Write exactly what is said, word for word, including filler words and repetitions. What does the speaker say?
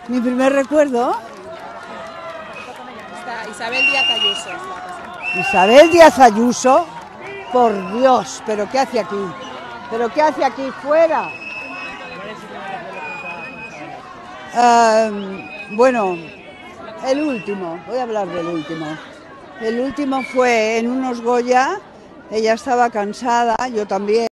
Mi primer recuerdo, Está Isabel Díaz Ayuso. Isabel Díaz Ayuso, por Dios, pero ¿qué hace aquí? ¿Pero qué hace aquí fuera? Uh, bueno, el último, voy a hablar del último. El último fue en unos Goya, ella estaba cansada, yo también.